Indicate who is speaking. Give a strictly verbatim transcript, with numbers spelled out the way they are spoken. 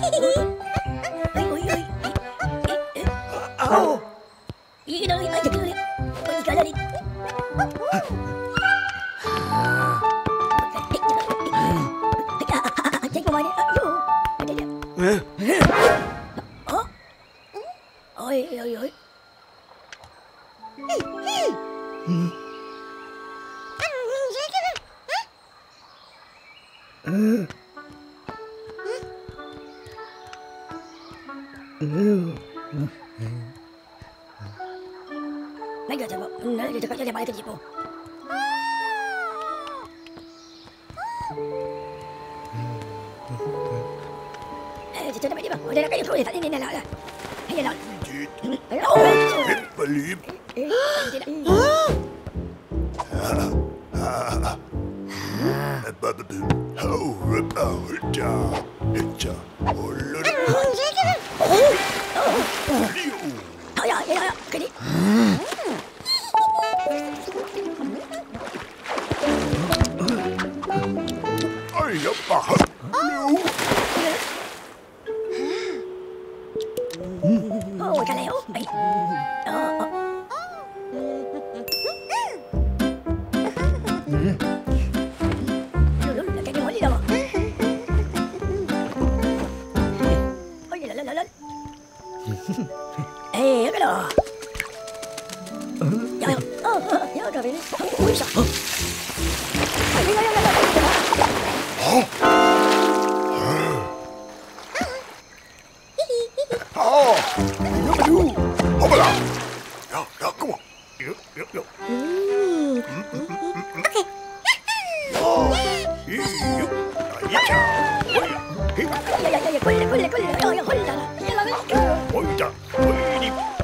Speaker 1: Oi, oi, oi. Au. Ini dah aja kena. Kau jalan ni. Cek ke mana? Yo. Ada dia. Oh. Oi, oi, oi. Hmm. Naik aja, Pak. Naik aja dekat dia balik ke Jipo. Eh, kita dapat dia, Pak. Dia nak kayu tu, tak ni nak lah. Hei, nak.
Speaker 2: Balik.
Speaker 1: Tidak.
Speaker 2: How about it?
Speaker 1: Ya, ya, ya, kini.
Speaker 2: Ay, paham.
Speaker 1: Oh, kaleo. Ay. Oh. Eh, cái đó. Dạ, ờ, nhớ rồi đi. Ui sao?
Speaker 2: Hả? Hả? Nhớ mà đi. Không phải là. Dạ, dạ, come on. Dạ, dạ, dạ.
Speaker 1: Okay.
Speaker 2: Oh. Iya. Iya. Iya.
Speaker 1: Ya, ya, ya, kulle, kulle, kulle. Ya, ya, kulle. Ya, ya, ya.
Speaker 2: Oi, oi, oi.